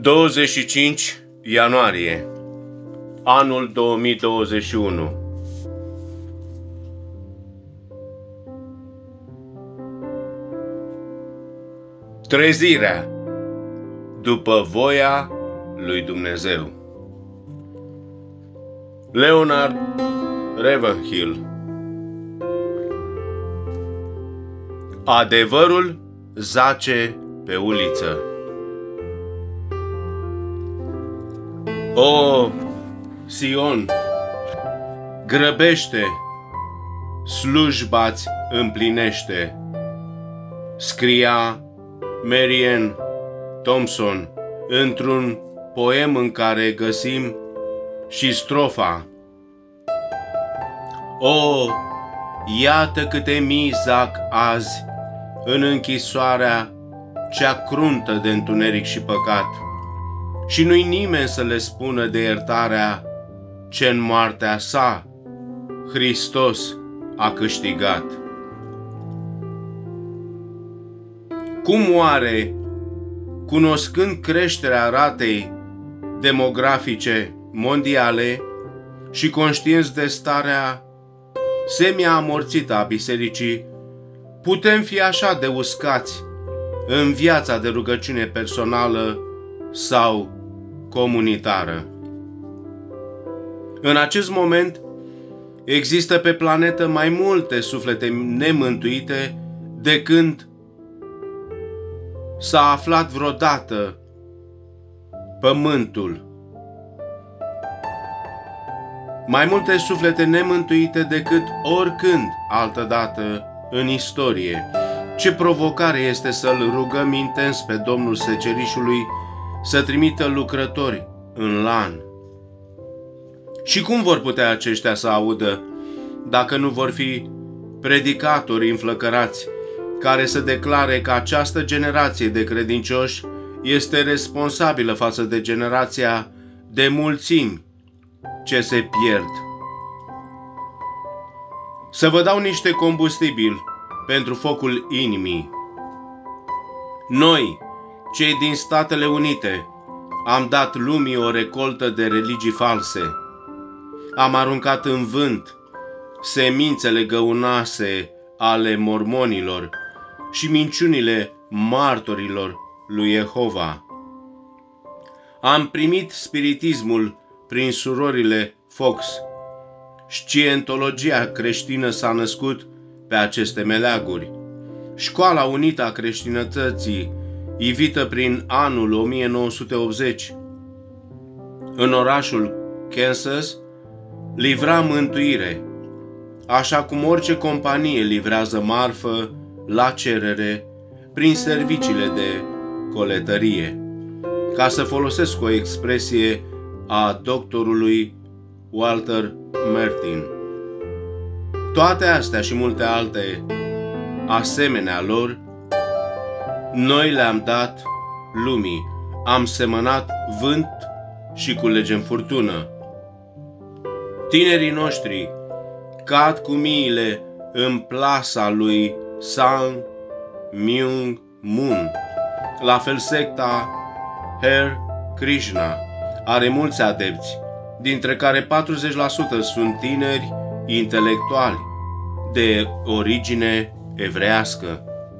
25 ianuarie, anul 2021. Trezirea după voia lui Dumnezeu. Leonard Ravenhill. Adevărul zace pe uliță. O, Sion, grăbește, slujba-ți împlinește, scria Marianne Thompson într-un poem în care găsim și strofa: O, iată câte mii zac azi în închisoarea cea cruntă de întuneric și păcat, și nu-i nimeni să le spună de iertarea ce în moartea sa Hristos a câștigat. Cum oare, cunoscând creșterea ratei demografice mondiale și conștienți de starea semi-amorțită a bisericii, putem fi așa de uscați în viața de rugăciune personală sau comunitară? În acest moment există pe planetă mai multe suflete nemântuite de când s-a aflat vreodată pământul. Mai multe suflete nemântuite decât oricând altădată în istorie. Ce provocare este să-L rugăm intens pe Domnul Secerișului să trimită lucrători în lan. Și cum vor putea aceștia să audă dacă nu vor fi predicatori înflăcărați care să declare că această generație de credincioși este responsabilă față de generația de mulțimi ce se pierd? Să vă dau niște combustibil pentru focul inimii. Noi, cei din Statele Unite, am dat lumii o recoltă de religii false. Am aruncat în vânt semințele găunoase ale mormonilor și minciunile martorilor lui Jehova. Am primit spiritismul prin surorile Fox. Scientologia creștină s-a născut pe aceste meleaguri. Școala unită a creștinătății, ivită prin anul 1980, în orașul Kansas, livra mântuire, așa cum orice companie livrează marfă la cerere prin serviciile de coletărie. Ca să folosesc o expresie a doctorului Walter Martin. Toate astea și multe alte asemenea lor, noi le-am dat lumii. Am semănat vânt și culegem furtună. Tinerii noștri cad cu miile în plasa lui Sang Myung Moon. La fel secta Hare Krishna are mulți adepți, dintre care 40% sunt tineri intelectuali de origine evrească.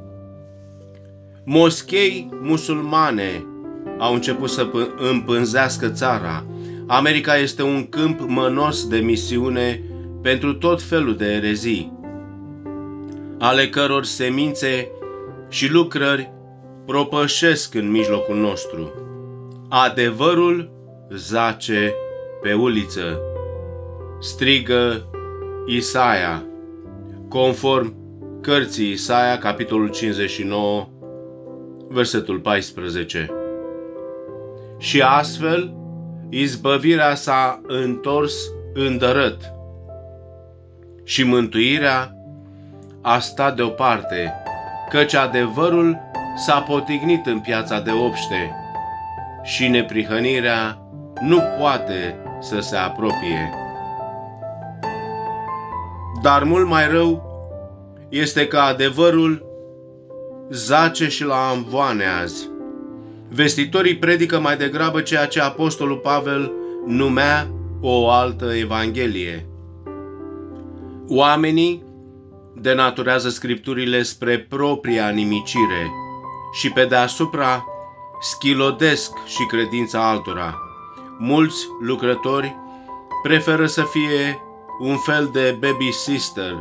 Moschei musulmane au început să împânzească țara. America este un câmp mănos de misiune pentru tot felul de erezii, ale căror semințe și lucrări propășesc în mijlocul nostru. Adevărul zace pe uliță, strigă Isaia, conform cărții Isaia, capitolul 59, versetul 14. Și astfel, izbăvirea s-a întors îndărât și mântuirea a stat deoparte, căci adevărul s-a potignit în piața de obște și neprihănirea nu poate să se apropie. Dar mult mai rău este că adevărul zace și la amvoane azi. Vestitorii predică mai degrabă ceea ce apostolul Pavel numea o altă evanghelie. Oamenii denaturează scripturile spre propria nimicire și pe deasupra schilodesc și credința altora. Mulți lucrători preferă să fie un fel de baby sister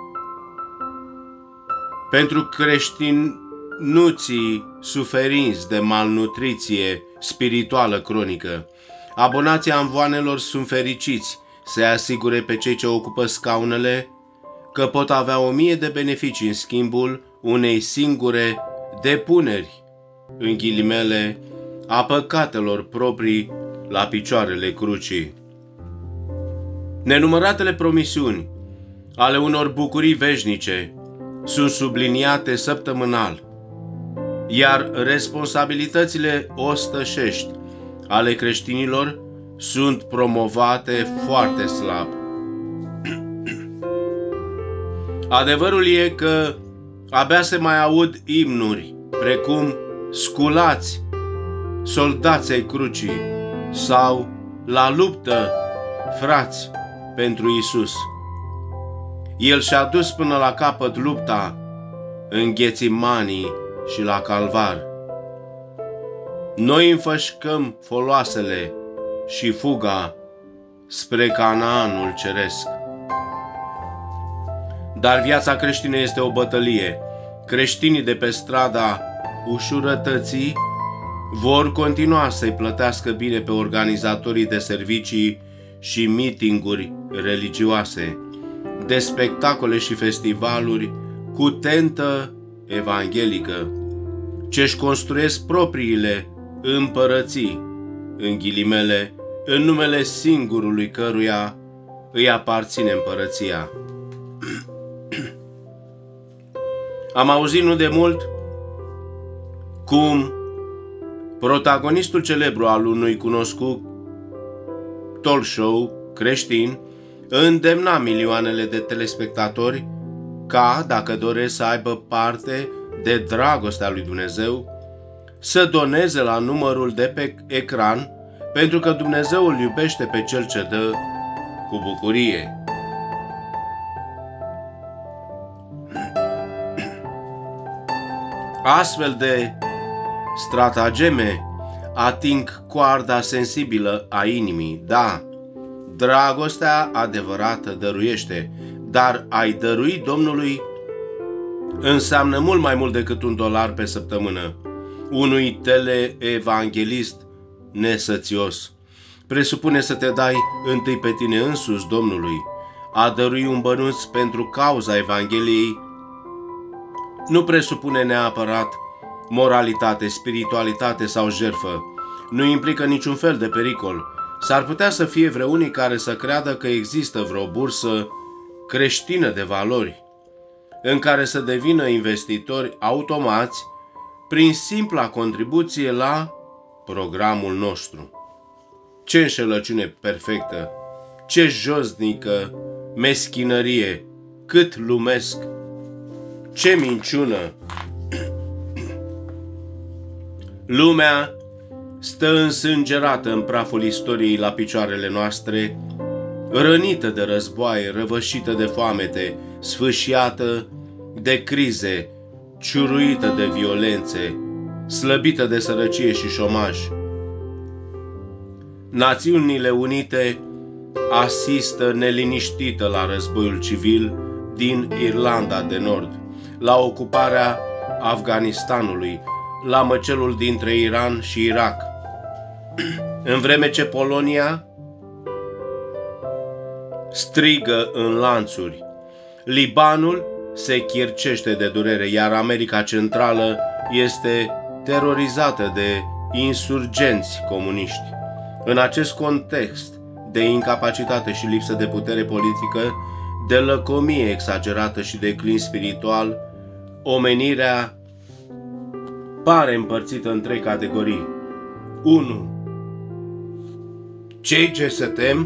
pentru creștinuții suferinți de malnutriție spirituală cronică. Abonații amvoanelor sunt fericiți să asigure pe cei ce ocupă scaunele că pot avea 1000 de beneficii în schimbul unei singure depuneri, în ghilimele, a păcatelor proprii la picioarele crucii. Nenumăratele promisiuni ale unor bucurii veșnice sunt subliniate săptămânal, iar responsabilitățile ostășești ale creștinilor sunt promovate foarte slab. Adevărul e că abia se mai aud imnuri precum sculați, soldați ai crucii sau la luptă, frați, pentru Iisus. El și-a dus până la capăt lupta în Ghețimanii și la Calvar. Noi înfășcăm foloasele și fuga spre Canaanul ceresc. Dar viața creștină este o bătălie. Creștinii de pe strada ușurătății vor continua să-i plătească bine pe organizatorii de servicii și mitinguri religioase, de spectacole și festivaluri cu tentă evanghelică, ce-și construiesc propriile împărății, în ghilimele, în numele singurului căruia îi aparține împărăția. Am auzit nu de mult cum protagonistul celebru al unui cunoscut talk show creștin îndemna milioanele de telespectatori ca, dacă doresc să aibă parte de dragostea lui Dumnezeu, să doneze la numărul de pe ecran, pentru că Dumnezeu îl iubește pe cel ce dă cu bucurie. Astfel de stratageme ating coarda sensibilă a inimii. Da, dragostea adevărată dăruiește, dar a-i dărui Domnului înseamnă mult mai mult decât $1 pe săptămână unui teleevanghelist nesățios. Presupune să te dai întâi pe tine însuși Domnului. A dărui un bănuț pentru cauza Evangheliei nu presupune neapărat moralitate, spiritualitate sau jertfă. Nu implică niciun fel de pericol. S-ar putea să fie vreunii care să creadă că există vreo bursă creștină de valori, în care să devină investitori automați prin simpla contribuție la programul nostru. Ce înșelăciune perfectă! Ce josnică meschinărie! Cât lumesc! Ce minciună! Lumea stă însângerată în praful istoriei la picioarele noastre, rănită de războaie, răvășită de foamete, sfâșiată de crize, ciuruită de violențe, slăbită de sărăcie și șomaj. Națiunile Unite asistă neliniștită la războiul civil din Irlanda de Nord, la ocuparea Afganistanului, la măcelul dintre Iran și Irak, în vreme ce Polonia strigă în lanțuri. Libanul se chircește de durere, iar America Centrală este terorizată de insurgenți comuniști. În acest context de incapacitate și lipsă de putere politică, de lăcomie exagerată și declin spiritual, omenirea pare împărțită în 3 categorii. 1. Cei ce se tem.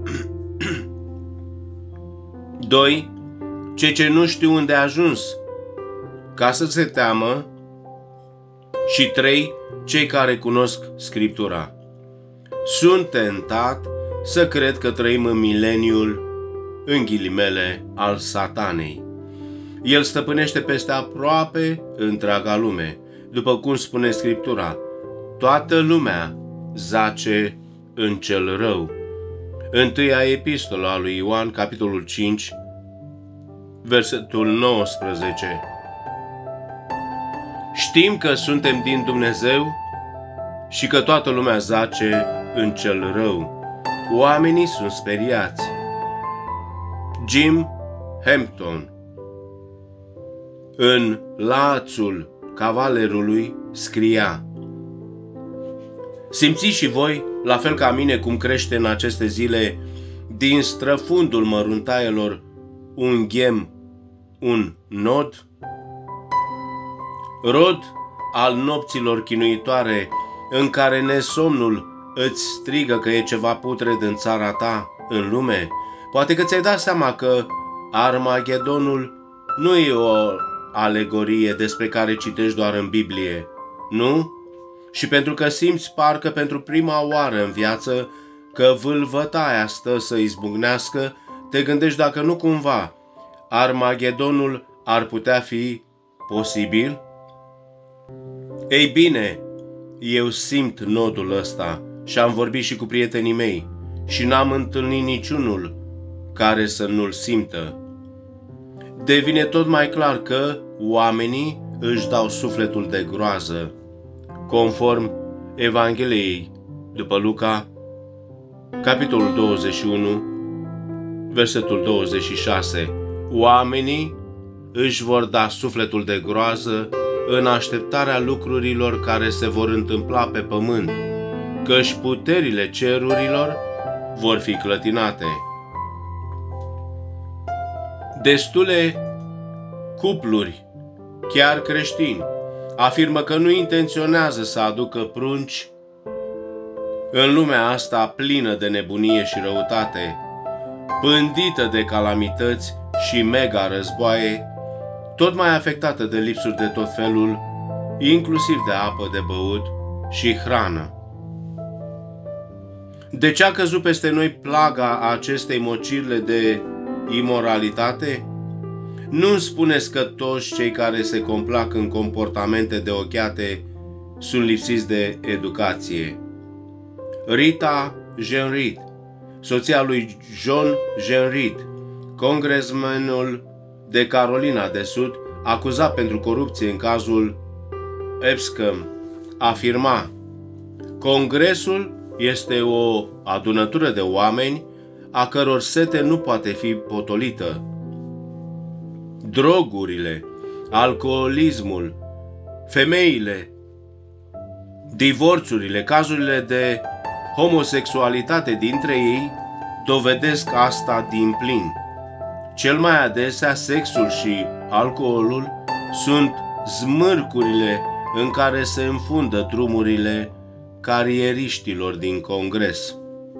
2. Cei ce nu știu unde a ajuns ca să se teamă. Și 3. Cei care cunosc Scriptura. Sunt tentat să cred că trăim în mileniul, în ghilimele, al satanei. El stăpânește peste aproape întreaga lume. După cum spune Scriptura, toată lumea zace în cel rău. Întâia epistolă a lui Ioan, capitolul 5, versetul 19. Știm că suntem din Dumnezeu și că toată lumea zace în cel rău. Oamenii sunt speriați. Jim Hampton. În Lațul Cavalerului scria: simțiți și voi, la fel ca mine, cum crește în aceste zile din străfundul măruntaielor un ghem, un nod? Rod al nopților chinuitoare în care nesomnul îți strigă că e ceva putred în țara ta, în lume. Poate că ți-ai dat seama că Armagedonul nu e o alegorie despre care citești doar în Biblie, nu? Și pentru că simți parcă pentru prima oară în viață că vâlvătaia stă să izbucnească, te gândești dacă nu cumva Armagedonul ar putea fi posibil? Ei bine, eu simt nodul ăsta și am vorbit și cu prietenii mei și n-am întâlnit niciunul care să nu-l simtă. Devine tot mai clar că oamenii își dau sufletul de groază. Conform Evangheliei după Luca, capitolul 21, versetul 26, oamenii își vor da sufletul de groază în așteptarea lucrurilor care se vor întâmpla pe pământ, căci puterile cerurilor vor fi clătinate. Destule cupluri, chiar creștini, afirmă că nu intenționează să aducă prunci în lumea asta plină de nebunie și răutate, pândită de calamități și mega războaie, tot mai afectată de lipsuri de tot felul, inclusiv de apă de băut și hrană. De ce a căzut peste noi plaga acestei mocirle de imoralitate? Nu-mi spuneți că toți cei care se complac în comportamente de ochiate sunt lipsiți de educație. Rita Jean Reed, soția lui John Jean Reed, congresmenul de Carolina de Sud, acuzat pentru corupție în cazul Epstein, afirma: Congresul este o adunătură de oameni a căror sete nu poate fi potolită. Drogurile, alcoolismul, femeile, divorțurile, cazurile de homosexualitate dintre ei dovedesc asta din plin. Cel mai adesea sexul și alcoolul sunt zmârcurile în care se înfundă drumurile carieriștilor din Congres.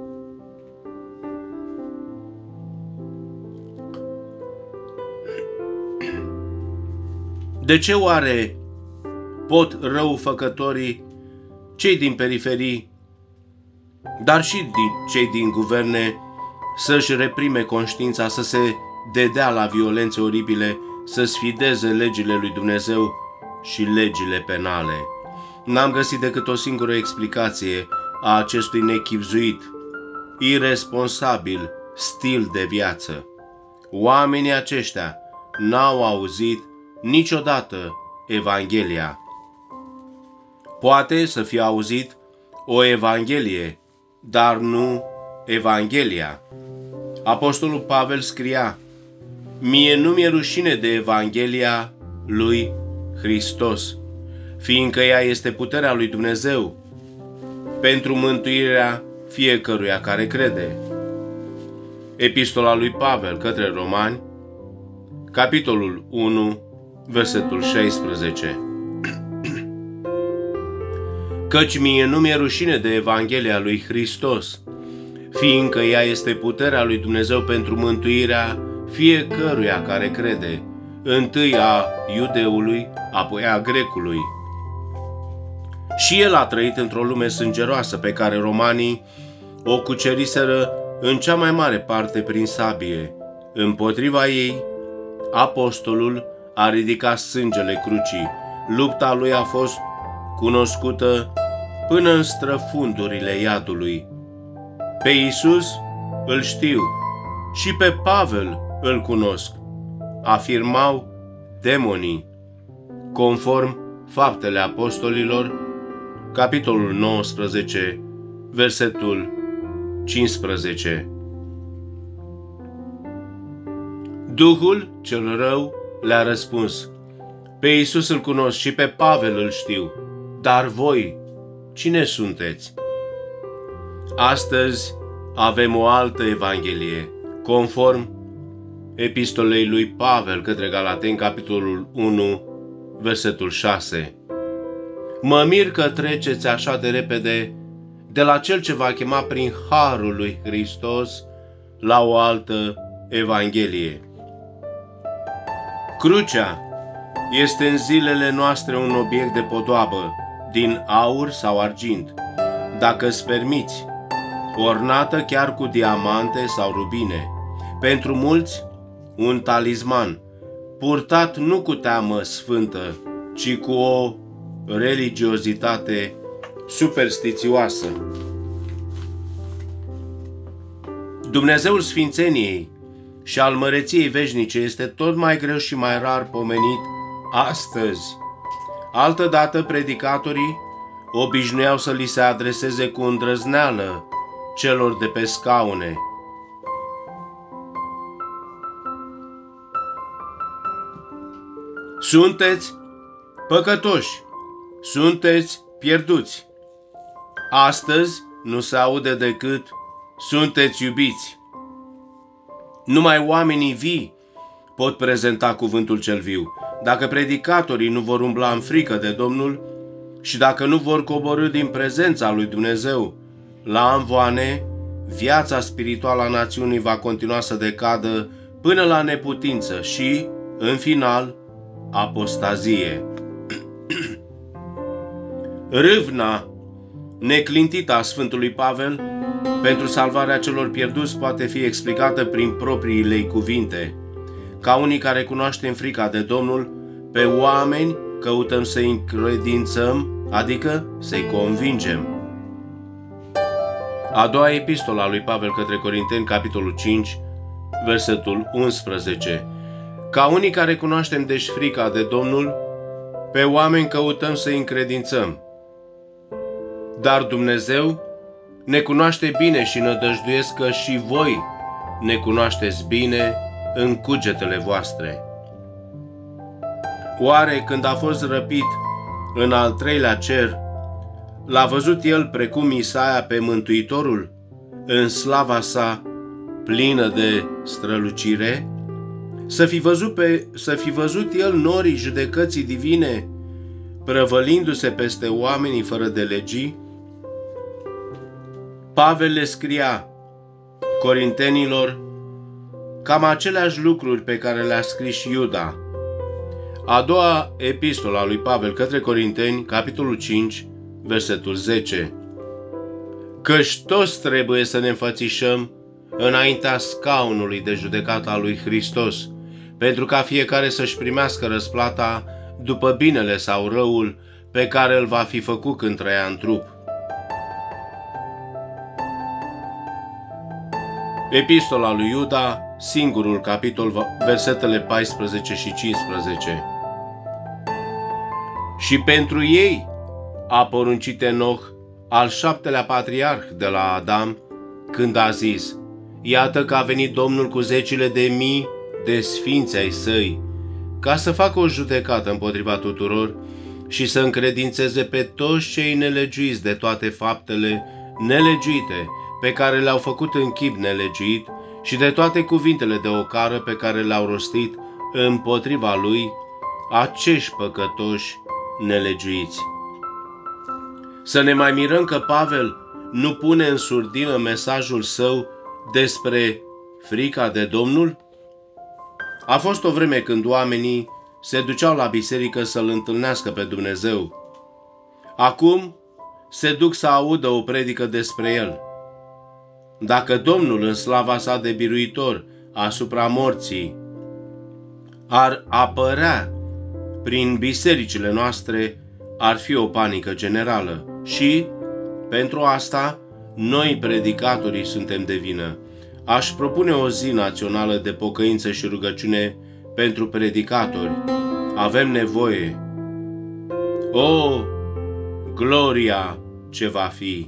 De ce oare pot răufăcătorii, cei din periferii, dar și cei din guverne, să-și reprime conștiința, să se dedea la violențe oribile, să sfideze legile lui Dumnezeu și legile penale? N-am găsit decât o singură explicație a acestui nechibzuit, iresponsabil stil de viață. Oamenii aceștia n-au auzit niciodată Evanghelia. Poate să fie auzit o Evanghelie, dar nu Evanghelia. Apostolul Pavel scria: mie nu mi-e rușine de Evanghelia lui Hristos, fiindcă ea este puterea lui Dumnezeu pentru mântuirea fiecăruia care crede. Epistola lui Pavel către Romani, capitolul 1, versetul 16. Căci mie nu mi-e rușine de Evanghelia lui Hristos, fiindcă ea este puterea lui Dumnezeu pentru mântuirea fiecăruia care crede, întâi a iudeului, apoi a grecului. Și el a trăit într-o lume sângeroasă pe care romanii o cuceriseră în cea mai mare parte prin sabie. Împotriva ei, apostolul a ridicat sângele crucii. Lupta lui a fost cunoscută până în străfundurile iadului. Pe Iisus îl știu și pe Pavel îl cunosc, afirmau demonii, conform Faptele Apostolilor, capitolul 19, versetul 15. Duhul cel rău le-a răspuns: pe Iisus îl cunosc și pe Pavel îl știu, dar voi cine sunteți? Astăzi avem o altă evanghelie, conform epistolei lui Pavel către Galateni, capitolul 1, versetul 6. Mă mir că treceți așa de repede de la cel ce va chema prin harul lui Hristos la o altă evanghelie. Crucea este în zilele noastre un obiect de podoabă, din aur sau argint, dacă îți permiți, ornată chiar cu diamante sau rubine. Pentru mulți, un talisman, purtat nu cu teamă sfântă, ci cu o religiozitate superstițioasă. Dumnezeul Sfințeniei și al măreției veșnice este tot mai greu și mai rar pomenit astăzi. Altădată predicatorii obișnuiau să li se adreseze cu îndrăzneală celor de pe scaune. Sunteți păcătoși, sunteți pierduți. Astăzi nu se aude decât sunteți iubiți. Numai oamenii vii pot prezenta cuvântul cel viu. Dacă predicatorii nu vor umbla în frică de Domnul și dacă nu vor coborî din prezența lui Dumnezeu la amvoane, viața spirituală a națiunii va continua să decadă până la neputință și, în final, apostazie. Râvna neclintită a Sfântului Pavel pentru salvarea celor pierduți poate fi explicată prin propriile ei cuvinte. Ca unii care cunoaștem frica de Domnul, pe oameni căutăm să-i încredințăm, adică să-i convingem. A doua epistola a lui Pavel către Corinteni, capitolul 5, versetul 11. Ca unii care cunoaștem deci frica de Domnul, pe oameni căutăm să-i încredințăm. Dar Dumnezeu ne cunoaște bine și nădăjduiesc că și voi ne cunoașteți bine în cugetele voastre. Oare când a fost răpit în al treilea cer, l-a văzut el precum Isaia pe Mântuitorul, în slava sa plină de strălucire? Să fi văzut el norii judecății divine, prăvălindu-se peste oamenii fără de legii? Pavel le scria corintenilor cam aceleași lucruri pe care le-a scris și Iuda. A doua epistola a lui Pavel către Corinteni, capitolul 5, versetul 10. Căci toți trebuie să ne înfățișăm înaintea scaunului de judecată a lui Hristos, pentru ca fiecare să-și primească răsplata după binele sau răul pe care îl va fi făcut când trăia în trup. Epistola lui Iuda, singurul capitol, versetele 14 și 15. Și pentru ei a poruncit Enoch, al 7-lea patriarh de la Adam, când a zis: iată că a venit Domnul cu zecile de mii de sfinți ai săi, ca să facă o judecată împotriva tuturor și să încredințeze pe toți cei nelegiuiți de toate faptele nelegiuite pe care le-au făcut în chip nelegiuit și de toate cuvintele de ocară pe care le-au rostit împotriva lui acești păcătoși nelegiuiți. Să ne mai mirăm că Pavel nu pune în surdină mesajul său despre frica de Domnul? A fost o vreme când oamenii se duceau la biserică să-L întâlnească pe Dumnezeu. Acum se duc să audă o predică despre el. Dacă Domnul, în slava sa de biruitor asupra morții, ar apărea prin bisericile noastre, ar fi o panică generală și, pentru asta, noi, predicatorii, suntem de vină. Aș propune o zi națională de pocăință și rugăciune pentru predicatori. Avem nevoie. O, gloria ce va fi!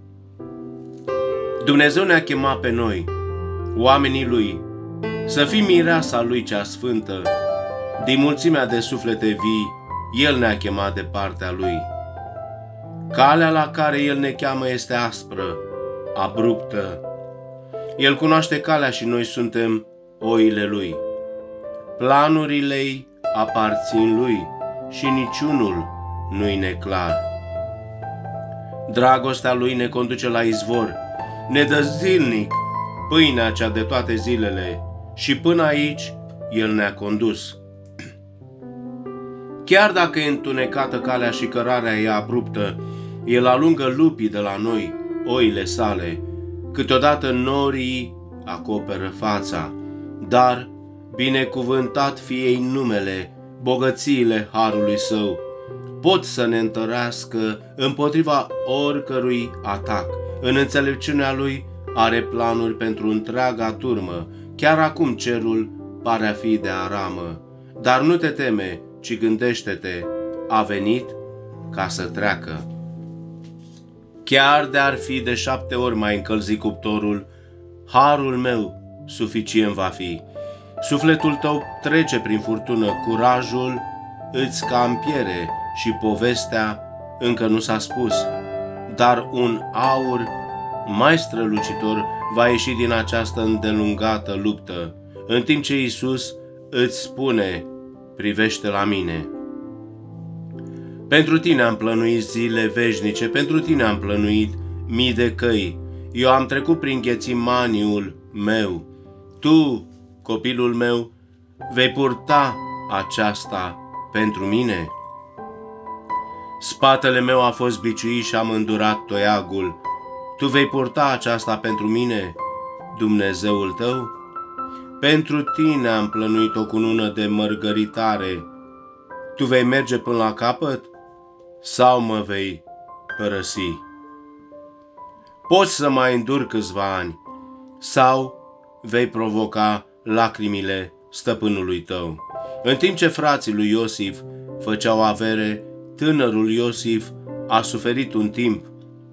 Dumnezeu ne-a chemat pe noi, oamenii Lui, să fim mireasa Lui cea sfântă. Din mulțimea de suflete vii, El ne-a chemat de partea Lui. Calea la care El ne cheamă este aspră, abruptă. El cunoaște calea și noi suntem oile Lui. Planurile-i aparțin Lui și niciunul nu-i neclar. Dragostea Lui ne conduce la izvor, ne dă zilnic pâinea cea de toate zilele și până aici El ne-a condus. Chiar dacă e întunecată calea și cărarea e abruptă, El alungă lupii de la noi, oile sale. Câteodată norii acoperă fața, dar binecuvântat fie ei numele, bogățiile harului Său pot să ne întărească împotriva oricărui atac. În înțelepciunea Lui are planuri pentru întreaga turmă. Chiar acum cerul pare a fi de aramă. Dar nu te teme, ci gândește-te, a venit ca să treacă. Chiar de-ar fi de 7 ori mai încălzit cuptorul, harul meu suficient va fi. Sufletul tău trece prin furtună, curajul îți cam piere și povestea încă nu s-a spus. Dar un aur mai strălucitor va ieși din această îndelungată luptă, în timp ce Iisus îți spune, privește la mine. Pentru tine am plănuit zile veșnice, pentru tine am plănuit mii de căi. Eu am trecut prin Ghețimaniul meu. Tu, copilul meu, vei purta aceasta pentru mine? Spatele meu a fost biciuit și am îndurat toiagul. Tu vei purta aceasta pentru mine, Dumnezeul tău? Pentru tine am plănuit o cunună de mărgăritare. Tu vei merge până la capăt sau mă vei părăsi? Poți să mai înduri câțiva ani sau vei provoca lacrimile stăpânului tău. În timp ce frații lui Iosif făceau avere, tânărul Iosif a suferit un timp.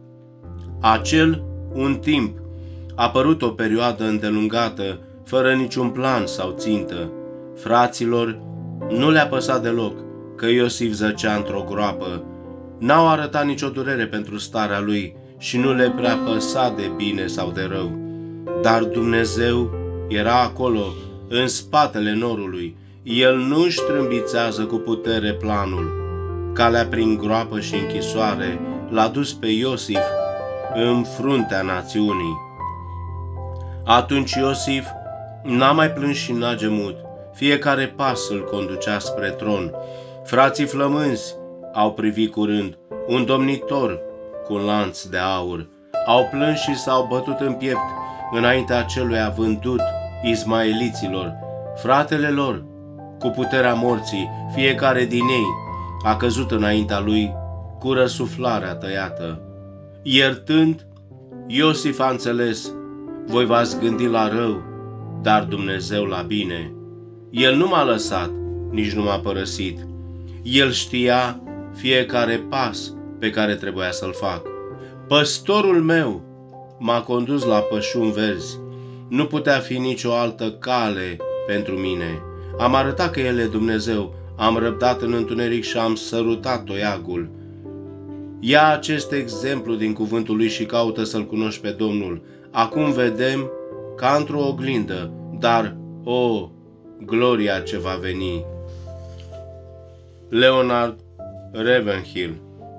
Acel un timp a părut o perioadă îndelungată, fără niciun plan sau țintă. Fraților nu le-a păsat deloc că Iosif zăcea într-o groapă. N-au arătat nicio durere pentru starea lui și nu le prea păsa de bine sau de rău. Dar Dumnezeu era acolo, în spatele norului. El nu își trâmbițează cu putere planul. Calea prin groapă și închisoare l-a dus pe Iosif în fruntea națiunii. Atunci Iosif n-a mai plâns și n-a gemut. Fiecare pas îl conducea spre tron. Frații flămânzi au privit curând un domnitor cu un lanț de aur. Au plâns și s-au bătut în piept înaintea celuia vândut ismaeliților. Fratele lor, cu puterea morții, fiecare din ei a căzut înaintea lui cu răsuflarea tăiată. Iertând, Iosif a înțeles, voi v-ați gândit la rău, dar Dumnezeu la bine. El nu m-a lăsat, nici nu m-a părăsit. El știa fiecare pas pe care trebuia să-l fac. Păstorul meu m-a condus la pășuni verzi. Nu putea fi nicio altă cale pentru mine. Am arătat că El e Dumnezeu, am răbdat în întuneric și am sărutat toiagul. Ia acest exemplu din cuvântul lui și caută să-L cunoști pe Domnul. Acum vedem ca într-o oglindă, dar, o, gloria ce va veni. Leonard Ravenhill.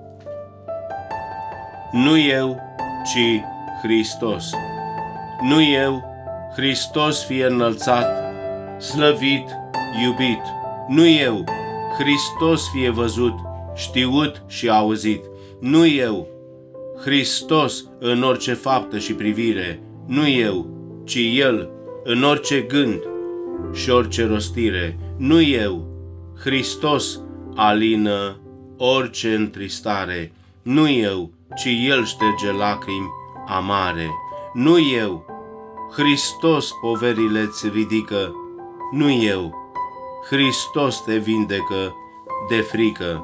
Nu eu, ci Hristos. Nu eu, Hristos fie înălțat, slăvit, iubit. Nu eu, Hristos fie văzut, știut și auzit. nu eu, Hristos în orice faptă și privire, nu eu, ci El în orice gând și orice rostire, nu eu, Hristos alină orice întristare, nu eu, ci El șterge lacrimi amare, nu eu, Hristos poverile-ți ridică, nu eu, Hristos te vindecă de frică.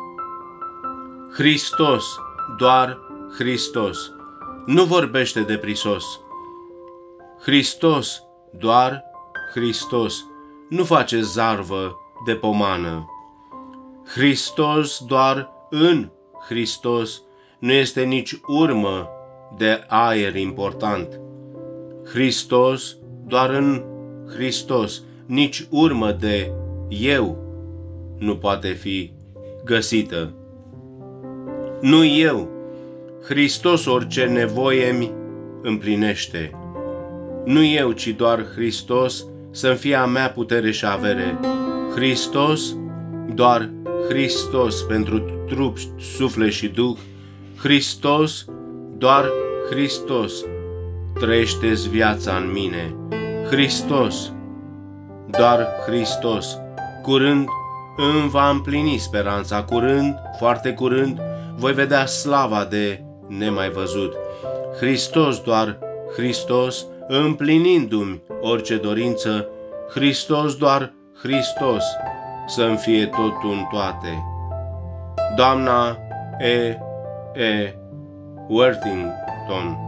Hristos, doar Hristos, nu vorbește de prisos. Hristos, doar Hristos, nu face zarvă de pomană. Hristos, doar în Hristos, nu este nici urmă de aer important. Hristos, doar în Hristos, nici urmă de eu nu poate fi găsită. Nu eu, Hristos orice nevoie-mi împlinește. Nu eu, ci doar Hristos să-mi fie a mea putere și avere. Hristos, doar Hristos pentru trup, suflet și duh. Hristos, doar Hristos, trăiește-ți viața în mine. Hristos, doar Hristos, curând îmi va împlini speranța, curând, foarte curând, voi vedea slava de nemai văzut. Hristos, doar Hristos, împlinindu-mi orice dorință, Hristos, doar Hristos, să-mi fie totul în toate. Doamna E. Worthington.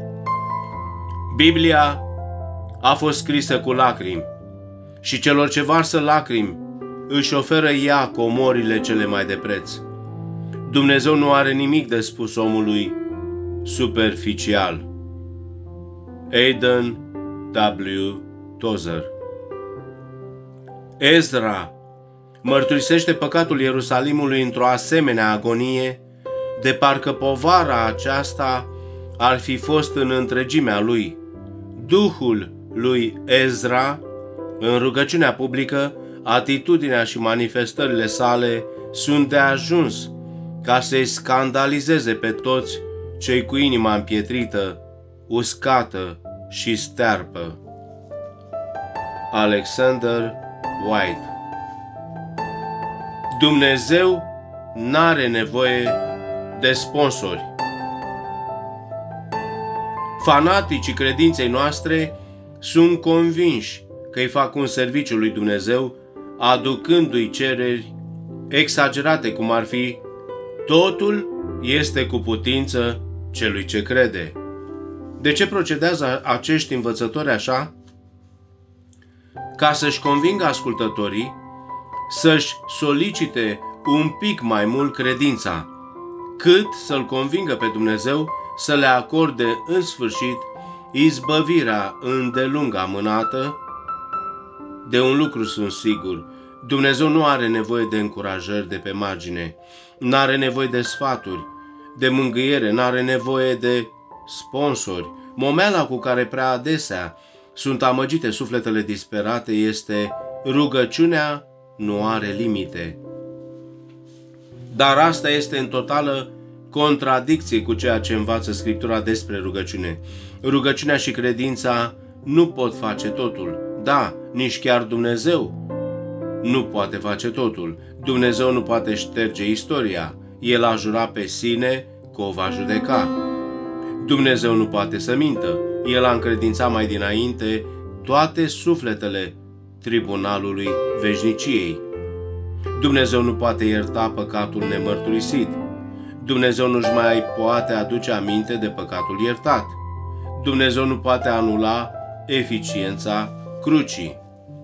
Biblia a fost scrisă cu lacrimi și celor ce varsă lacrimi își oferă ea comorile cele mai de preț. Dumnezeu nu are nimic de spus omului superficial. Aidan W. Tozer. Ezra mărturisește păcatul Ierusalimului într-o asemenea agonie, de parcă povara aceasta ar fi fost în întregimea lui. Duhul lui Ezra, în rugăciunea publică, atitudinea și manifestările sale sunt de ajuns ca să-i scandalizeze pe toți cei cu inima împietrită, uscată și stearpă. Alexander White. Dumnezeu n-are nevoie de sponsori. Fanaticii credinței noastre sunt convinși că îi fac un serviciu lui Dumnezeu, aducându-i cereri exagerate, cum ar fi: totul este cu putință celui ce crede. De ce procedează acești învățători așa? Ca să-și convingă ascultătorii să-și solicite un pic mai mult credința, cât să-L convingă pe Dumnezeu să le acorde în sfârșit izbăvirea îndelung amânată. De un lucru sunt sigur: Dumnezeu nu are nevoie de încurajări de pe margine, nu are nevoie de sfaturi, de mângâiere, nu are nevoie de sponsori. Momeala cu care prea adesea sunt amăgite sufletele disperate este: rugăciunea nu are limite. Dar asta este în totală contradicție cu ceea ce învață Scriptura despre rugăciune. Rugăciunea și credința nu pot face totul. Da, nici chiar Dumnezeu nu poate face totul. Dumnezeu nu poate șterge istoria. El a jurat pe sine că o va judeca. Dumnezeu nu poate să mintă. El a încredințat mai dinainte toate sufletele tribunalului veșniciei. Dumnezeu nu poate ierta păcatul nemărturisit. Dumnezeu nu-și mai poate aduce aminte de păcatul iertat. Dumnezeu nu poate anula eficiența crucii.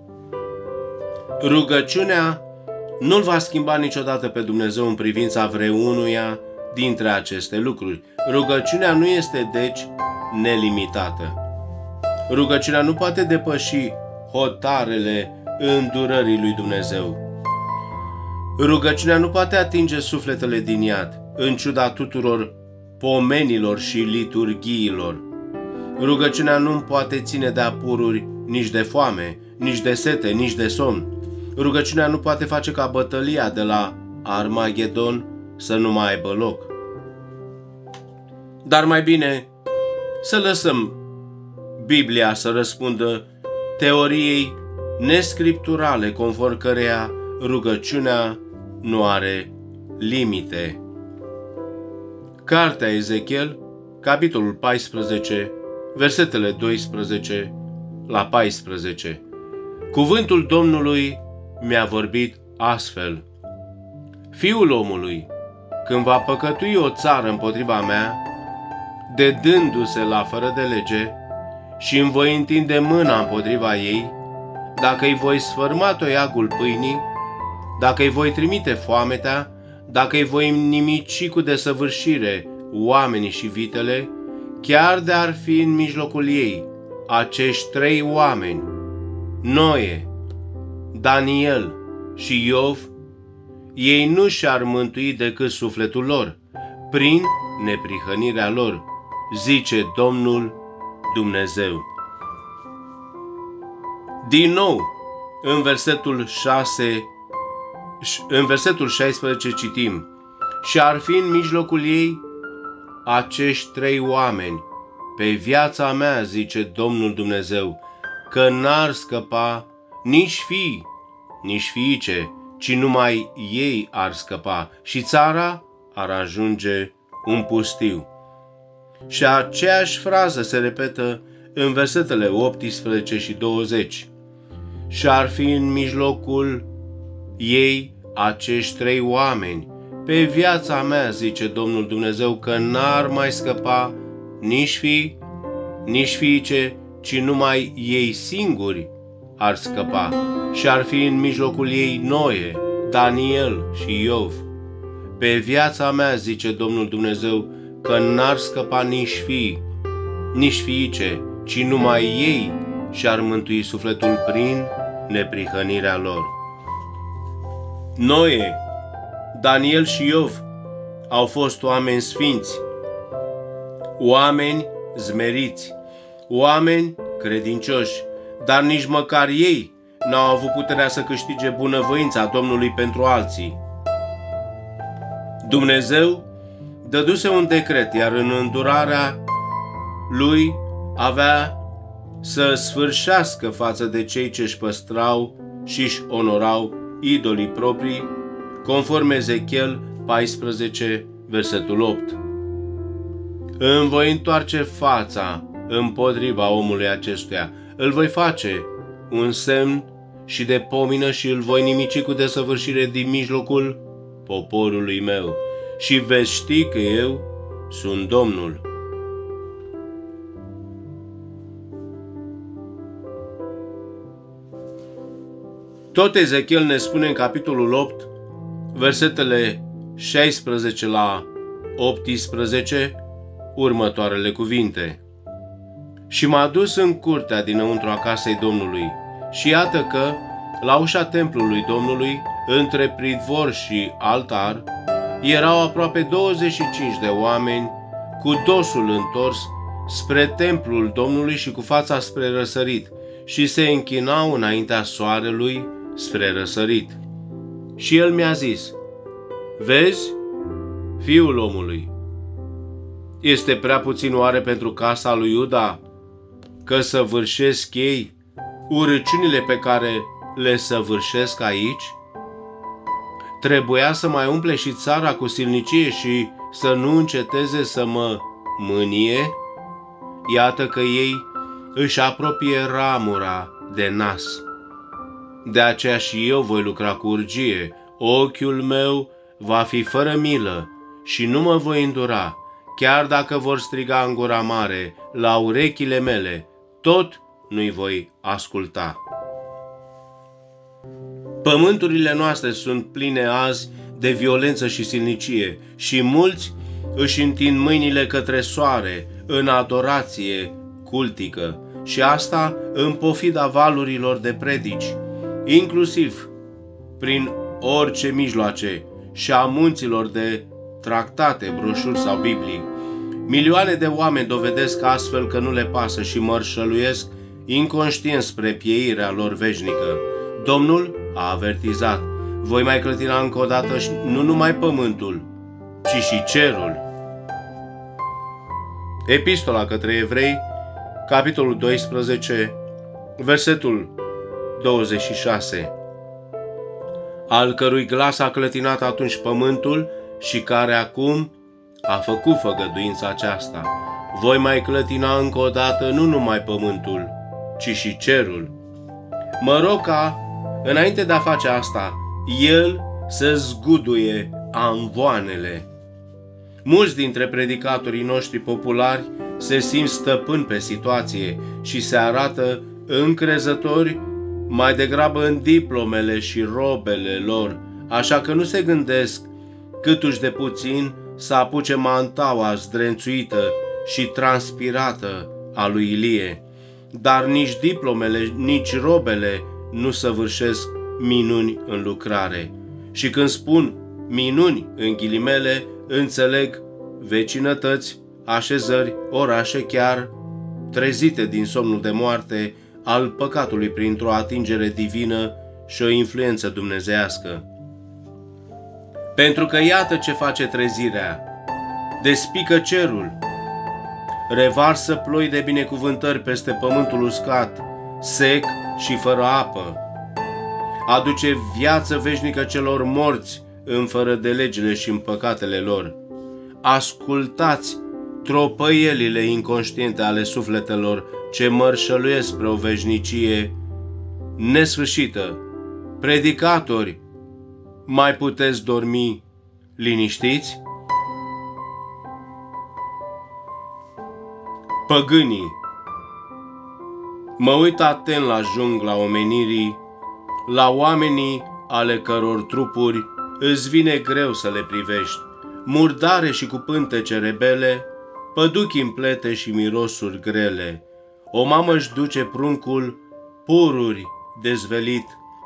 Rugăciunea nu-L va schimba niciodată pe Dumnezeu în privința vreunuia dintre aceste lucruri. Rugăciunea nu este, deci, nelimitată. Rugăciunea nu poate depăși hotarele îndurării lui Dumnezeu. Rugăciunea nu poate atinge sufletele din iad, în ciuda tuturor pomenilor și liturghiilor. Rugăciunea nu poate ține de apururi, nici de foame, nici de sete, nici de somn. Rugăciunea nu poate face ca bătălia de la Armagedon să nu mai aibă loc. Dar mai bine să lăsăm Biblia să răspundă teoriei nescripturale conform căreia rugăciunea nu are limite. Cartea Ezechiel, capitolul 14, versetele 12 la 14. Cuvântul Domnului mi-a vorbit astfel: Fiul omului, când va păcătui o țară împotriva mea, dedându-se la fără de lege, și îmi voi întinde mâna împotriva ei, dacă îi voi sfărma toiagul pâinii, dacă îi voi trimite foametea, dacă îi voi nimici cu desăvârșire oamenii și vitele, chiar de ar fi în mijlocul ei acești 3 oameni, Noe, Daniel și Iov, ei nu și-ar mântui decât sufletul lor, prin neprihănirea lor, zice Domnul Dumnezeu. Din nou, în versetul 16 citim: și ar fi în mijlocul ei acești 3 oameni, pe viața mea, zice Domnul Dumnezeu, că n-ar scăpa nici fii, nici fiice, ci numai ei ar scăpa și țara ar ajunge un pustiu. Și aceeași frază se repetă în versetele 18 și 20. Și ar fi în mijlocul ei acești 3 oameni, pe viața mea, zice Domnul Dumnezeu, că n-ar mai scăpa nici fii, nici fiice, ci numai ei singuri ar scăpa. Și ar fi în mijlocul ei Noe, Daniel și Iov. Pe viața mea, zice Domnul Dumnezeu, că n-ar scăpa nici fii, nici fiice, ci numai ei și-ar mântui sufletul prin neprihănirea lor. Noe, Daniel și Iov au fost oameni sfinți, oameni zmeriți, oameni credincioși, dar nici măcar ei n-au avut puterea să câștige bunăvoința Domnului pentru alții. Dumnezeu dăduse un decret, iar în îndurarea lui avea să sfârșească față de cei ce își păstrau și își onorau idolii proprii, conform Ezechiel 14, versetul 8. Îmi voi întoarce fața împotriva omului acestuia, îl voi face un semn și de pomină și îl voi nimici cu desăvârșire din mijlocul poporului meu și veți ști că eu sunt Domnul. Tot Ezechiel ne spune în capitolul 8, versetele 16 la 18, următoarele cuvinte. Și m-a dus în curtea dinăuntru a casei Domnului și iată că, la ușa templului Domnului, între pridvor și altar, erau aproape 25 de oameni cu dosul întors spre templul Domnului și cu fața spre răsărit și se închinau înaintea soarelui spre răsărit. Și el mi-a zis: vezi, fiul omului, este prea puțin oare pentru casa lui Iuda că săvârșesc ei urăciunile pe care le săvârșesc aici? Trebuia să mai umple și țara cu silnicie și să nu înceteze să mă mânie? Iată că ei își apropie ramura de nas. De aceea și eu voi lucra cu urgie, ochiul meu va fi fără milă și nu mă voi îndura, chiar dacă vor striga în gura mare la urechile mele, tot nu-i voi asculta. Pământurile noastre sunt pline azi de violență și silnicie și mulți își întind mâinile către soare în adorație cultică și asta în pofida valurilor de predici, inclusiv prin orice mijloace și a munților de tractate, broșuri sau Biblii. Milioane de oameni dovedesc astfel că nu le pasă și mărșăluiesc inconștient spre pieirea lor veșnică. Domnul a avertizat: voi mai clătina încă o dată nu numai pământul, ci și cerul. Epistola către Evrei, capitolul 12, versetul 26, al cărui glas a clătinat atunci pământul și care acum a făcut făgăduința aceasta. Voi mai clătina încă o dată nu numai pământul, ci și cerul. Mă rog ca, înainte de a face asta, el să zguduie amvoanele. Mulți dintre predicatorii noștri populari se simt stăpâni pe situație și se arată încrezători mai degrabă în diplomele și robele lor, așa că nu se gândesc câtuși de puțin să apuce mantaua zdrențuită și transpirată a lui Ilie. Dar nici diplomele, nici robele nu săvârșesc minuni în lucrare. Și când spun minuni în ghilimele, înțeleg vecinătăți, așezări, orașe chiar trezite din somnul de moarte al păcatului printr-o atingere divină și o influență dumnezeiască. Pentru că iată ce face trezirea: despică cerul, revarsă ploi de binecuvântări peste pământul uscat, sec și fără apă, aduce viață veșnică celor morți în fără de legile și în păcatele lor. Ascultați tropăielile inconștiente ale sufletelor ce mărșăluiesc spre o veșnicie nesfârșită. Predicatori, mai puteți dormi liniștiți? Păgânii. Mă uit atent la jungla omenirii, la oamenii ale căror trupuri îți vine greu să le privești, murdare și cu pântece rebele, păduchi în plete și mirosuri grele. O mamă își duce pruncul pururi dezvelit,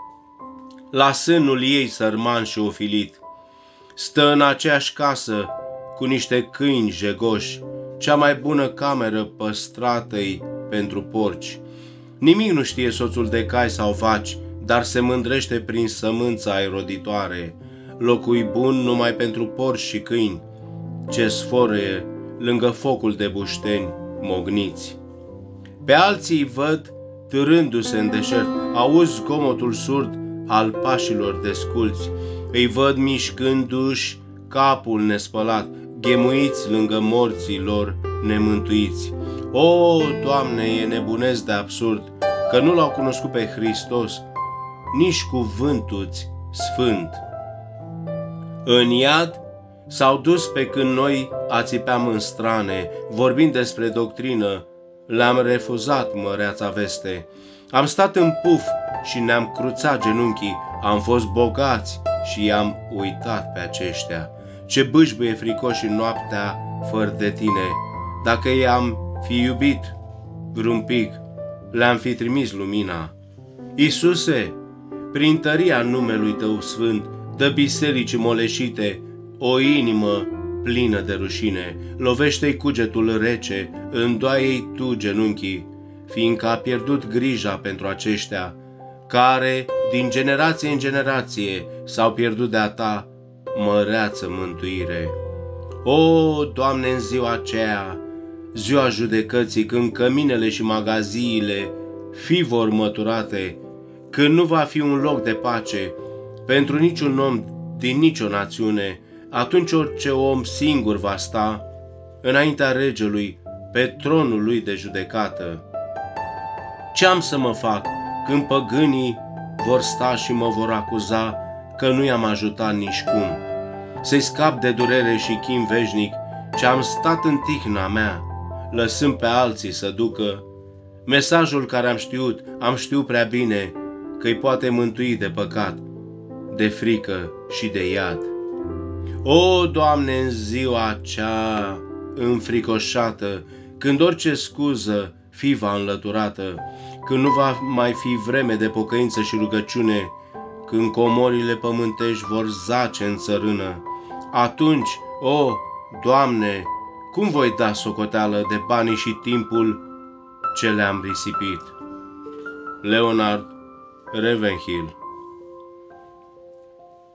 la sânul ei sărman și ofilit. Stă în aceeași casă cu niște câini jegoși, cea mai bună cameră păstrată-i pentru porci. Nimic nu știe soțul de cai sau vaci, dar se mândrește prin sămânța aeroditoare. Locui bun numai pentru porci și câini, ce sfărâie lângă focul de bușteni mogniți. Pe alții îi văd târându-se în deșert, auzi zgomotul surd al pașilor desculți, îi văd mișcându-și capul nespălat, ghemuiți lângă morții lor nemântuiți. O, Doamne, e nebunesc de absurd că nu l-au cunoscut pe Hristos, nici cuvântul-ți sfânt. În iad s-au dus pe când noi ațipeam în strane, vorbind despre doctrină, le-am refuzat măreața veste. Am stat în puf și ne-am cruțat genunchii, am fost bogați și i-am uitat pe aceștia. Ce bâșbâie fricoși în noaptea fără de tine. Dacă i-am fi iubit vreun pic, le-am fi trimis lumina. Iisuse, prin tăria numelui Tău sfânt, dă bisericii moleșite o inimă plină de rușine. Lovește-i cugetul rece, îndoaie-i Tu genunchii, fiindcă a pierdut grija pentru aceștia, care din generație în generație s-au pierdut de-a Ta măreață mântuire. O, Doamne, în ziua aceea, ziua judecății, când căminele și magaziile fi vor măturate, când nu va fi un loc de pace pentru niciun om din nicio națiune, atunci orice om singur va sta înaintea regelui pe tronul lui de judecată. Ce am să mă fac când păgânii vor sta și mă vor acuza că nu i-am ajutat nici cum? Să-i scap de durere și chin veșnic ce am stat în tihna mea, lăsând pe alții să ducă mesajul care am știut prea bine că îi poate mântui de păcat, de frică și de iad. O, Doamne, în ziua acea înfricoșată, când orice scuză fi va înlăturată, când nu va mai fi vreme de pocăință și rugăciune, când comorile pământești vor zace în țărână, atunci, o, Doamne, cum voi da socoteală de banii și timpul ce le-am risipit? Leonard Ravenhill.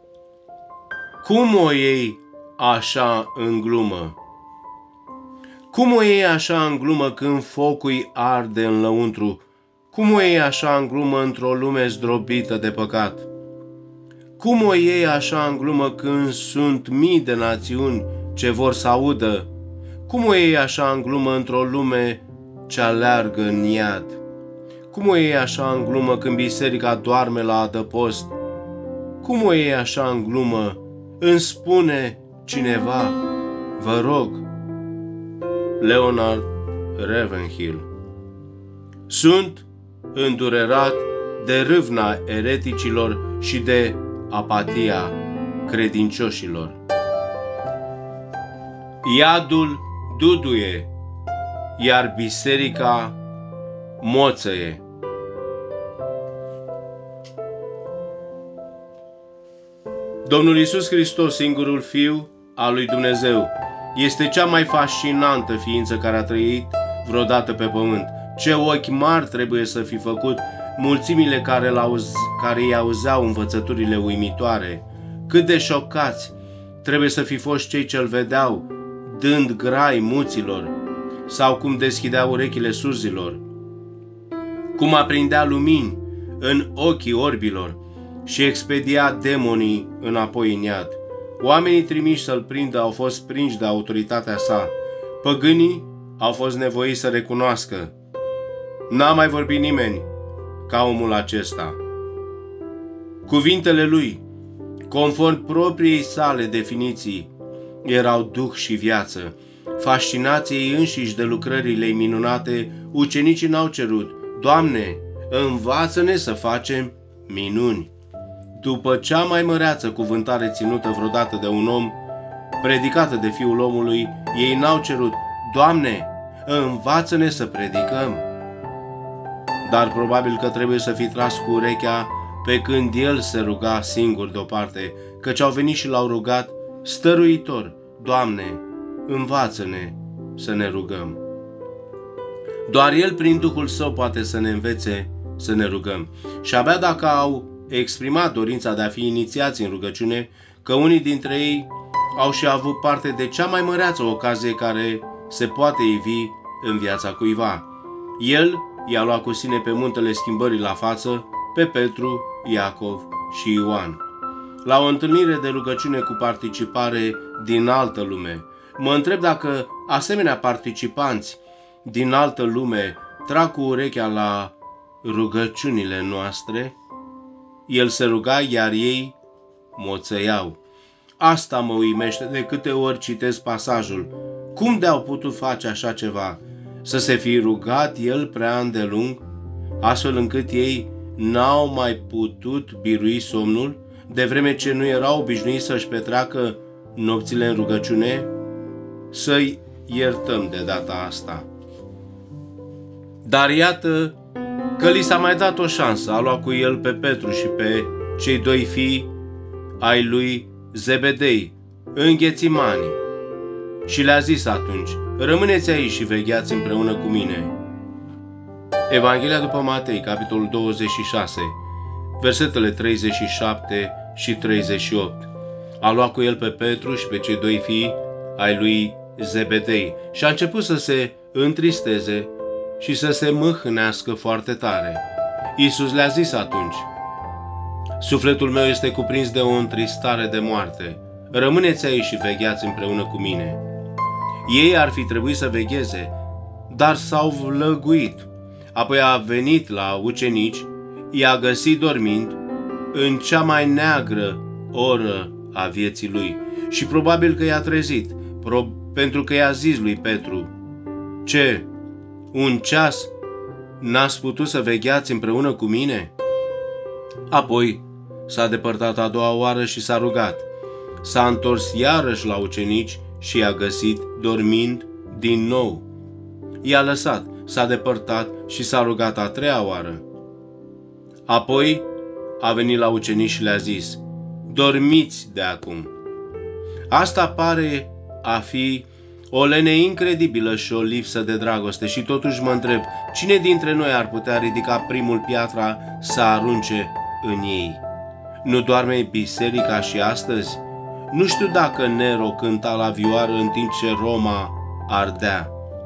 Cum o iei așa în glumă? Cum o iei așa în glumă când focul arde în lăuntru? Cum o iei așa în glumă într-o lume zdrobită de păcat? Cum o iei așa în glumă când sunt mii de națiuni ce vor să audă? Cum o iei așa în glumă într-o lume ce aleargă în iad? Cum o iei așa în glumă când biserica doarme la adăpost? Cum o iei așa în glumă? Îmi spune cineva, vă rog. Leonard Ravenhill. Sunt îndurerat de râvna ereticilor și de apatia credincioșilor. Iadul duduie, iar biserica moțăie. Domnul Iisus Hristos, singurul Fiu al lui Dumnezeu, este cea mai fascinantă ființă care a trăit vreodată pe pământ. Ce ochi mari trebuie să fi făcut mulțimile care îi auzeau învățăturile uimitoare. Cât de șocați trebuie să fi fost cei ce-l vedeau, dând grai muților, sau cum deschidea urechile surzilor, cum aprindea lumini în ochii orbilor și expedia demonii înapoi în iad. Oamenii trimiși să-l prindă au fost prinși de autoritatea sa. Păgânii au fost nevoiți să recunoască: n-a mai vorbit nimeni ca omul acesta. Cuvintele lui, conform propriei sale definiții, erau duh și viață. Fascinați ei înșiși de lucrările minunate, ucenicii n-au cerut: Doamne, învață-ne să facem minuni. După cea mai măreață cuvântare ținută vreodată de un om, predicată de Fiul omului, ei n-au cerut: Doamne, învață-ne să predicăm. Dar probabil că trebuie să fi tras cu urechea pe când el se ruga singur deoparte, căci au venit și l-au rugat stăruitor: Doamne, învață-ne să ne rugăm. Doar el prin Duhul Său poate să ne învețe să ne rugăm. Și abia dacă au exprimat dorința de a fi inițiați în rugăciune, că unii dintre ei au și avut parte de cea mai măreață ocazie care se poate ivi în viața cuiva. El i-a luat cu sine pe muntele schimbării la față pe Petru, Iacov și Ioan. La o întâlnire de rugăciune cu participare din altă lume, mă întreb dacă asemenea participanți din altă lume trag cu urechea la rugăciunile noastre. El se ruga, iar ei moțăiau. Asta mă uimește de câte ori citesc pasajul. Cum de-au putut face așa ceva? Să se fi rugat el prea îndelung, astfel încât ei n-au mai putut birui somnul, de vreme ce nu erau obișnuiți să-și petreacă nopțile în rugăciune? Să-i iertăm de data asta. Dar iată că li s-a mai dat o șansă. A luat cu el pe Petru și pe cei doi fii ai lui Zebedei, înghețimani, și le-a zis atunci: rămâneți aici și vegheați împreună cu mine. Evanghelia după Matei, capitolul 26, versetele 37 și 38. A luat cu el pe Petru și pe cei doi fii ai lui Zebedei și a început să se întristeze și să se mâhnească foarte tare. Iisus le-a zis atunci: sufletul meu este cuprins de o întristare de moarte. Rămâneți aici și vegheați împreună cu mine. Ei ar fi trebuit să vegheze, dar s-au vlăguit. Apoi a venit la ucenici, i-a găsit dormind în cea mai neagră oră a vieții lui și probabil că i-a trezit, pentru că i-a zis lui Petru: ce, un ceas n-ați putut să vegheați împreună cu mine? Apoi s-a depărtat a doua oară și s-a rugat. S-a întors iarăși la ucenici și i-a găsit dormind din nou. I-a lăsat, s-a depărtat și s-a rugat a treia oară. Apoi a venit la ucenici și le-a zis: dormiți de acum. Asta pare a fi o lene incredibilă și o lipsă de dragoste și totuși mă întreb: cine dintre noi ar putea ridica primul piatra să arunce în ei? Nu doarme biserica și astăzi? Nu știu dacă Nero cânta la vioară în timp ce Roma ardea.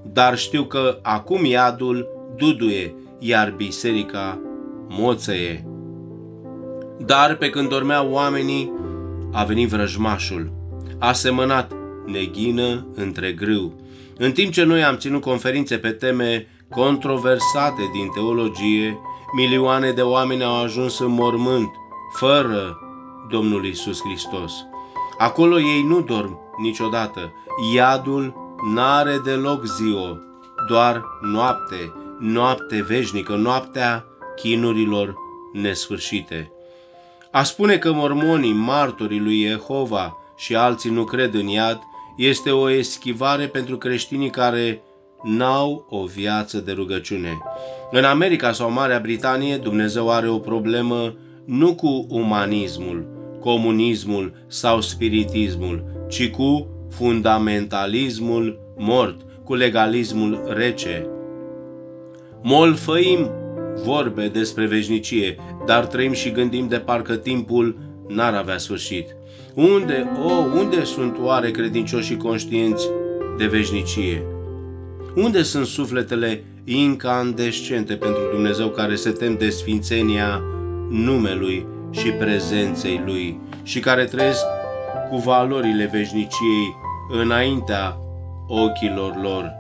dar știu că acum iadul duduie, iar biserica moțăie. Dar pe când dormeau oamenii, a venit vrăjmașul, a semănat neghină între grâu. În timp ce noi am ținut conferințe pe teme controversate din teologie, milioane de oameni au ajuns în mormânt, fără Domnul Iisus Hristos. Acolo ei nu dorm niciodată. Iadul n-are deloc ziua, doar noapte, noapte veșnică, noaptea chinurilor nesfârșite. A spune că mormonii, martorii lui Jehova și alții nu cred în iad, este o eschivare pentru creștinii care n-au o viață de rugăciune. În America sau Marea Britanie, Dumnezeu are o problemă nu cu umanismul, comunismul sau spiritismul, ci cu fundamentalismul mort, cu legalismul rece. Molfăim vorbe despre veșnicie, dar trăim și gândim de parcă timpul n-ar avea sfârșit. Unde sunt oare credincioșii conștienți de veșnicie? Unde sunt sufletele incandescente pentru Dumnezeu care se tem de sfințenia numelui și prezenței Lui și care trăiesc cu valorile veșniciei înaintea ochilor lor?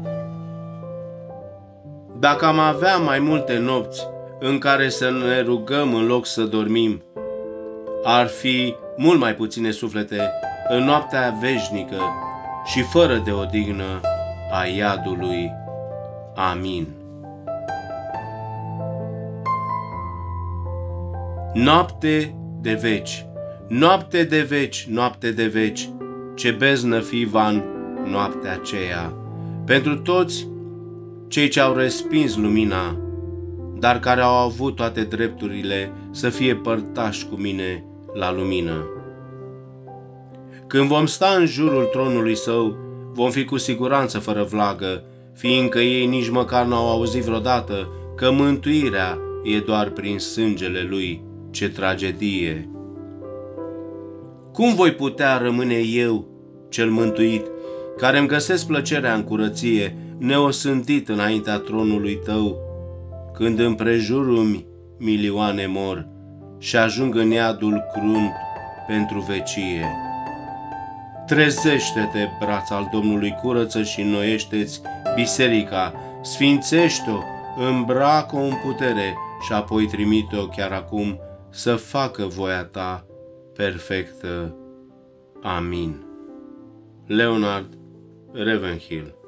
Dacă am avea mai multe nopți în care să ne rugăm în loc să dormim, ar fi mult mai puține suflete în noaptea veșnică și fără de odihnă a iadului. Amin. Noapte de veci, noapte de veci, noapte de veci, ce beznă fi van noaptea aceea, pentru toți cei ce au respins lumina, dar care au avut toate drepturile să fie părtași cu mine la lumină. Când vom sta în jurul tronului Său, vom fi cu siguranță fără vlagă, fiindcă ei nici măcar n-au auzit vreodată că mântuirea e doar prin sângele Lui. Ce tragedie! Cum voi putea rămâne eu, cel mântuit, care îmi găsesc plăcerea în curăție, neosântit înaintea tronului Tău, când împrejurul milioane mor și ajung în iadul crunt pentru vecie? Trezește-te, braț al Domnului, curăță și înnoiește-ți biserica, sfințește-o, îmbracă-o în putere și apoi trimite-o chiar acum să facă voia Ta perfectă. Amin. Leonard Ravenhill.